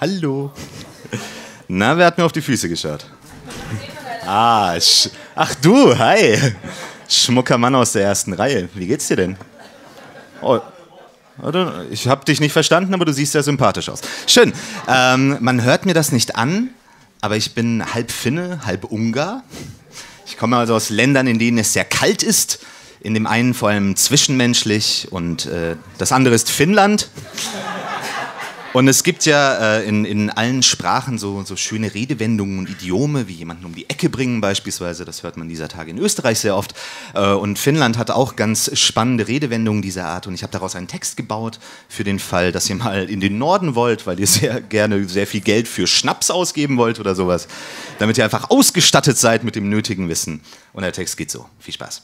Hallo. Na, wer hat mir auf die Füße geschaut? Ach du, hi. Schmucker Mann aus der ersten Reihe. Wie geht's dir denn? Oh, ich habe dich nicht verstanden, aber du siehst sehr sympathisch aus. Schön. Man hört mir das nicht an, aber ich bin halb Finne, halb Ungar. Ich komme also aus Ländern, in denen es sehr kalt ist. In dem einen vor allem zwischenmenschlich und das andere ist Finnland. Und es gibt ja in allen Sprachen so schöne Redewendungen und Idiome, wie jemanden um die Ecke bringen beispielsweise. Das hört man dieser Tage in Österreich sehr oft. Und Finnland hat auch ganz spannende Redewendungen dieser Art. Und ich habe daraus einen Text gebaut für den Fall, dass ihr mal in den Norden wollt, weil ihr sehr gerne sehr viel Geld für Schnaps ausgeben wollt oder sowas. Damit ihr einfach ausgestattet seid mit dem nötigen Wissen. Und der Text geht so. Viel Spaß.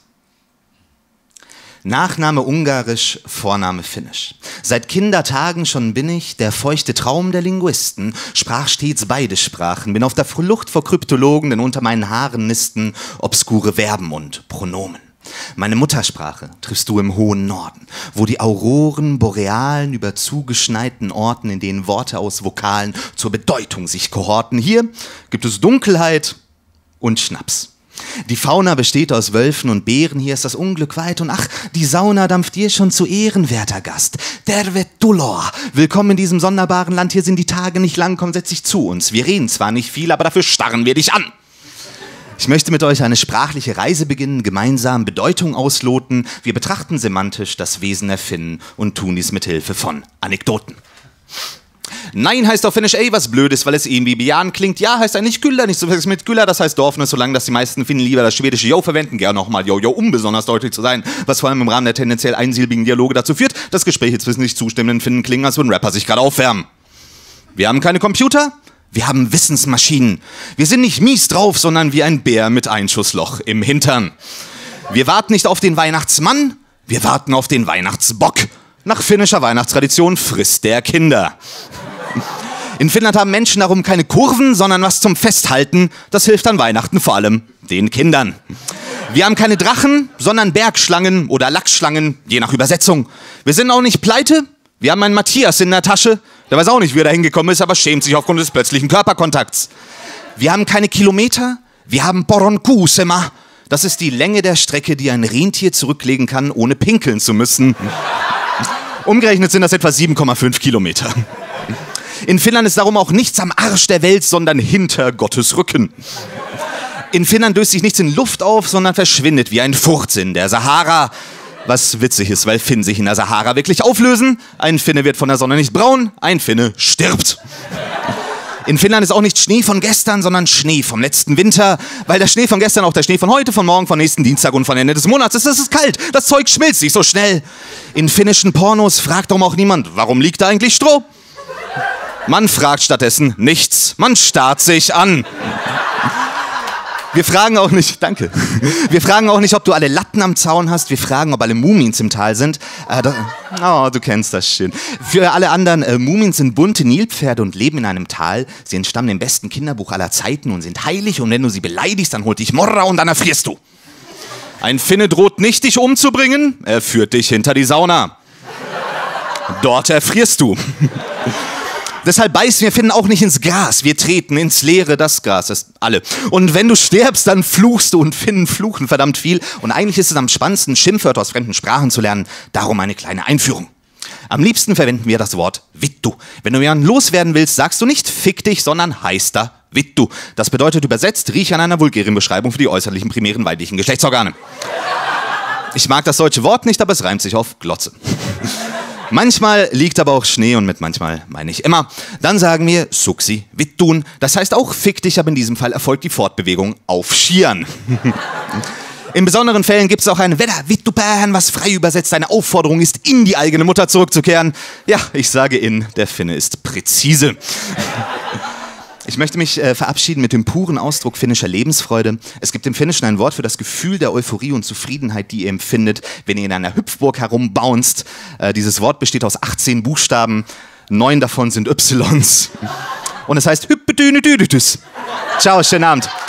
Nachname Ungarisch, Vorname Finnisch. Seit Kindertagen schon bin ich der feuchte Traum der Linguisten, sprach stets beide Sprachen, bin auf der Flucht vor Kryptologen, denn unter meinen Haaren nisten obskure Verben und Pronomen. Meine Muttersprache triffst du im hohen Norden, wo die Auroren borealen über zugeschneiten Orten, in denen Worte aus Vokalen zur Bedeutung sich kohorten. Hier gibt es Dunkelheit und Schnaps. Die Fauna besteht aus Wölfen und Bären, hier ist das Unglück weit und ach, die Sauna dampft dir schon zu Ehren, werter Gast. Tervetuloa, willkommen in diesem sonderbaren Land, hier sind die Tage nicht lang, komm, setz dich zu uns. Wir reden zwar nicht viel, aber dafür starren wir dich an. Ich möchte mit euch eine sprachliche Reise beginnen, gemeinsam Bedeutung ausloten. Wir betrachten semantisch das Wesen der Finnen und tun dies mit Hilfe von Anekdoten. Nein heißt auf Finnisch ey, was blöd ist, weil es irgendwie bejahend klingt. Ja heißt eigentlich Kyllä, nicht so viel mit Kyllä, das heißt Dorfnis, solange dass die meisten Finnen lieber das schwedische Jo verwenden, gerne nochmal Jo, um besonders deutlich zu sein, was vor allem im Rahmen der tendenziell einsilbigen Dialoge dazu führt, dass Gespräche zwischen sich zustimmenden Finnen klingen, als würden Rapper sich gerade aufwärmen. Wir haben keine Computer, wir haben Wissensmaschinen. Wir sind nicht mies drauf, sondern wie ein Bär mit Einschussloch im Hintern. Wir warten nicht auf den Weihnachtsmann, wir warten auf den Weihnachtsbock. Nach finnischer Weihnachtstradition frisst der Kinder. In Finnland haben Menschen darum keine Kurven, sondern was zum Festhalten. Das hilft an Weihnachten vor allem den Kindern. Wir haben keine Drachen, sondern Bergschlangen oder Lachsschlangen, je nach Übersetzung. Wir sind auch nicht pleite. Wir haben einen Matthias in der Tasche. Der weiß auch nicht, wie er da hingekommen ist, aber schämt sich aufgrund des plötzlichen Körperkontakts. Wir haben keine Kilometer. Wir haben Poronkuusema. Das ist die Länge der Strecke, die ein Rentier zurücklegen kann, ohne pinkeln zu müssen. Umgerechnet sind das etwa 7,5 Kilometer. In Finnland ist darum auch nichts am Arsch der Welt, sondern hinter Gottes Rücken. In Finnland löst sich nichts in Luft auf, sondern verschwindet wie ein Furz in der Sahara. Was witzig ist, weil Finnen sich in der Sahara wirklich auflösen. Ein Finne wird von der Sonne nicht braun, ein Finne stirbt. In Finnland ist auch nicht Schnee von gestern, sondern Schnee vom letzten Winter, weil der Schnee von gestern auch der Schnee von heute, von morgen, von nächsten Dienstag und von Ende des Monats ist. Es ist kalt, das Zeug schmilzt nicht so schnell. In finnischen Pornos fragt darum auch niemand, warum liegt da eigentlich Stroh? Man fragt stattdessen nichts, man starrt sich an. Wir fragen auch nicht, danke. Wir fragen auch nicht, ob du alle Latten am Zaun hast. Wir fragen, ob alle Mumins im Tal sind. Oh, du kennst das schön. Für alle anderen, Mumins sind bunte Nilpferde und leben in einem Tal. Sie entstammen dem besten Kinderbuch aller Zeiten und sind heilig. Und wenn du sie beleidigst, dann holt dich Morra und dann erfrierst du. Ein Finne droht nicht, dich umzubringen. Er führt dich hinter die Sauna. Dort erfrierst du. Deshalb beißen wir Finnen auch nicht ins Gras. Wir treten ins Leere, das Gras ist alle. Und wenn du stirbst, dann fluchst du und Finnen fluchen verdammt viel. Und eigentlich ist es am spannendsten, Schimpfwörter aus fremden Sprachen zu lernen. Darum eine kleine Einführung. Am liebsten verwenden wir das Wort Vittu. Wenn du jemanden loswerden willst, sagst du nicht fick dich, sondern heißt da Vittu. Das bedeutet übersetzt, riech an einer vulgären Beschreibung für die äußerlichen primären weiblichen Geschlechtsorgane. Ich mag das deutsche Wort nicht, aber es reimt sich auf Glotze. Manchmal liegt aber auch Schnee und mit manchmal meine ich immer. Dann sagen wir Suksi Vittun. Das heißt auch fick dich, aber in diesem Fall erfolgt die Fortbewegung auf Skiern. In besonderen Fällen gibt es auch ein Vedda Vittupään, was frei übersetzt eine Aufforderung ist, in die eigene Mutter zurückzukehren. Ja, ich sage in, der Finne ist präzise. Ich möchte mich verabschieden mit dem puren Ausdruck finnischer Lebensfreude. Es gibt im Finnischen ein Wort für das Gefühl der Euphorie und Zufriedenheit, die ihr empfindet, wenn ihr in einer Hüpfburg herumbounzt. Dieses Wort besteht aus 18 Buchstaben, 9 davon sind Ys. Und es heißt Hyppedünedüdütüs. Ciao, schönen Abend.